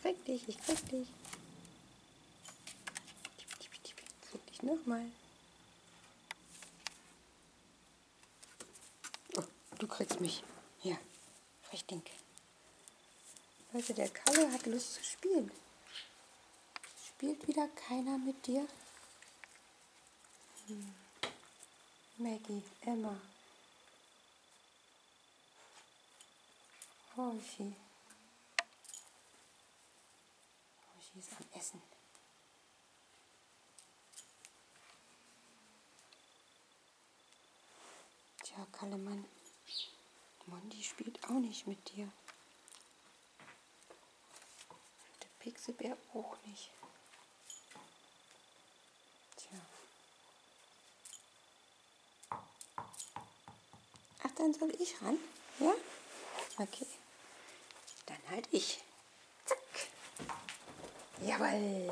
krieg dich, ich krieg dich. Ich krieg dich nochmal. Oh, du kriegst mich. Ja, richtig. Leute, der Kalle hat Lust zu spielen. Spielt wieder keiner mit dir? Maggie, Emma. Hoshi. Hoshi ist am Essen. Tja, Kallemann. Mondi spielt auch nicht mit dir. Der Pixelbär auch nicht. Tja. Ach, dann soll ich ran? Ja? Okay. Dann halt ich. Zack. Jawohl.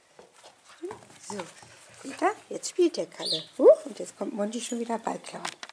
So, wieder. Jetzt spielt der Kalle. Und jetzt kommt Mondi schon wieder Ball klauen.